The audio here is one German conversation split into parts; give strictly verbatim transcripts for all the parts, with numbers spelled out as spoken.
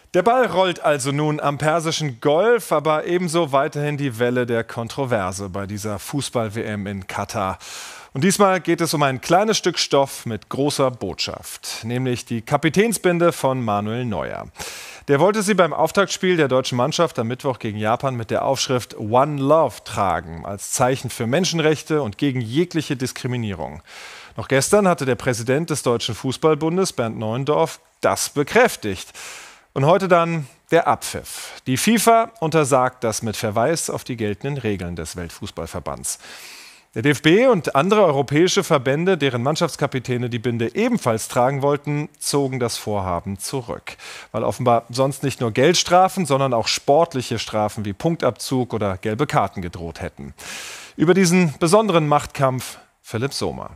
Der Ball rollt also nun am Persischen Golf, aber ebenso weiterhin die Welle der Kontroverse bei dieser Fußball-W M in Katar. Und diesmal geht es um ein kleines Stück Stoff mit großer Botschaft, nämlich die Kapitänsbinde von Manuel Neuer. Der wollte sie beim Auftaktspiel der deutschen Mannschaft am Mittwoch gegen Japan mit der Aufschrift One Love tragen, als Zeichen für Menschenrechte und gegen jegliche Diskriminierung. Noch gestern hatte der Präsident des Deutschen Fußballbundes, Bernd Neuendorf, das bekräftigt. Und heute dann der Abpfiff. Die FIFA untersagt das mit Verweis auf die geltenden Regeln des Weltfußballverbands. Der D F B und andere europäische Verbände, deren Mannschaftskapitäne die Binde ebenfalls tragen wollten, zogen das Vorhaben zurück. Weil offenbar sonst nicht nur Geldstrafen, sondern auch sportliche Strafen wie Punktabzug oder gelbe Karten gedroht hätten. Über diesen besonderen Machtkampf Philipp Sommer.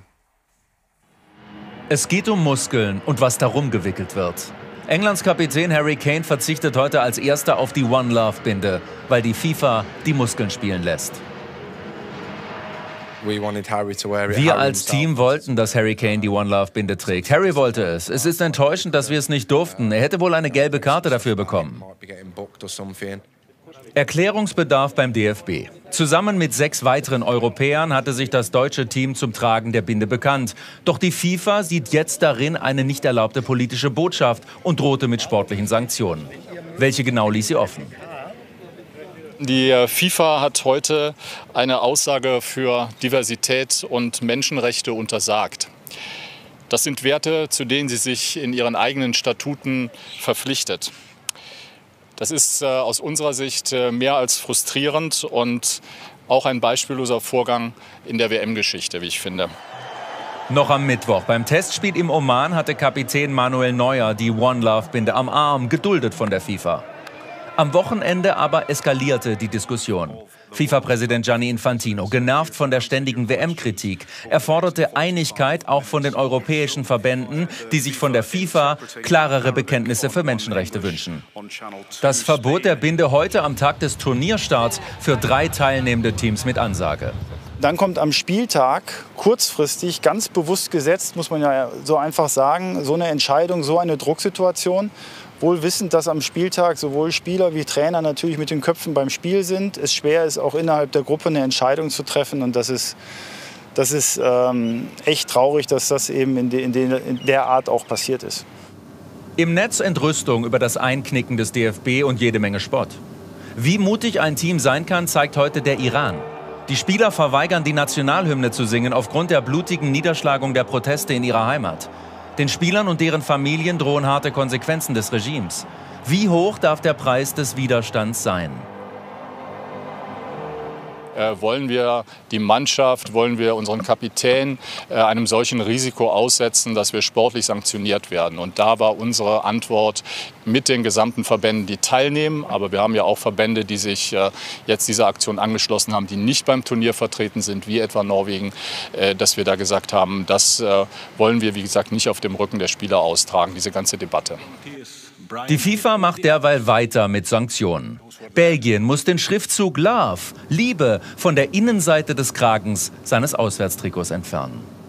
Es geht um Muskeln und was darum gewickelt wird. Englands Kapitän Harry Kane verzichtet heute als erster auf die One Love Binde, weil die FIFA die Muskeln spielen lässt. Wir als Team wollten, dass Harry Kane die One Love Binde trägt. Harry wollte es. Es ist enttäuschend, dass wir es nicht durften. Er hätte wohl eine gelbe Karte dafür bekommen. Erklärungsbedarf beim D F B. Zusammen mit sechs weiteren Europäern hatte sich das deutsche Team zum Tragen der Binde bekannt. Doch die FIFA sieht jetzt darin eine nicht erlaubte politische Botschaft und drohte mit sportlichen Sanktionen. Welche genau ließ sie offen? Die FIFA hat heute eine Aussage für Diversität und Menschenrechte untersagt. Das sind Werte, zu denen sie sich in ihren eigenen Statuten verpflichtet. Das ist äh, aus unserer Sicht äh, mehr als frustrierend und auch ein beispielloser Vorgang in der W M-Geschichte, wie ich finde. Noch am Mittwoch beim Testspiel im Oman hatte Kapitän Manuel Neuer die One Love Binde am Arm, geduldet von der FIFA. Am Wochenende aber eskalierte die Diskussion. FIFA-Präsident Gianni Infantino, genervt von der ständigen W M-Kritik, er forderte Einigkeit auch von den europäischen Verbänden, die sich von der FIFA klarere Bekenntnisse für Menschenrechte wünschen. Das Verbot der Binde heute am Tag des Turnierstarts für drei teilnehmende Teams mit Ansage. Dann kommt am Spieltag, kurzfristig, ganz bewusst gesetzt, muss man ja so einfach sagen, so eine Entscheidung, so eine Drucksituation. Wohl wissend, dass am Spieltag sowohl Spieler wie Trainer natürlich mit den Köpfen beim Spiel sind. Es schwer ist, auch innerhalb der Gruppe eine Entscheidung zu treffen. Und das ist, das ist ähm, echt traurig, dass das eben in, de, in, de, in der Art auch passiert ist. Im Netz Entrüstung über das Einknicken des D F B und jede Menge Spott. Wie mutig ein Team sein kann, zeigt heute der Iran. Die Spieler verweigern, die Nationalhymne zu singen, aufgrund der blutigen Niederschlagung der Proteste in ihrer Heimat. Den Spielern und deren Familien drohen harte Konsequenzen des Regimes. Wie hoch darf der Preis des Widerstands sein? Äh, wollen wir die Mannschaft, wollen wir unseren Kapitän äh, einem solchen Risiko aussetzen, dass wir sportlich sanktioniert werden? Und da war unsere Antwort mit den gesamten Verbänden, die teilnehmen. Aber wir haben ja auch Verbände, die sich äh, jetzt dieser Aktion angeschlossen haben, die nicht beim Turnier vertreten sind, wie etwa Norwegen, äh, dass wir da gesagt haben, das äh, wollen wir, wie gesagt, nicht auf dem Rücken der Spieler austragen, diese ganze Debatte. Die FIFA macht derweil weiter mit Sanktionen. Belgien muss den Schriftzug Love, Liebe, von der Innenseite des Kragens seines Auswärtstrikots entfernen.